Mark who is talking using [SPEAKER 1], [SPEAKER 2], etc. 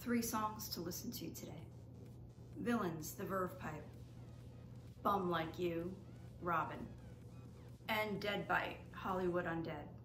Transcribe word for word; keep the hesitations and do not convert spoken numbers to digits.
[SPEAKER 1] three songs to listen to today. Villains, The Verve Pipe, Bum Like You, Robin, and Dead Bite, Hollywood Undead.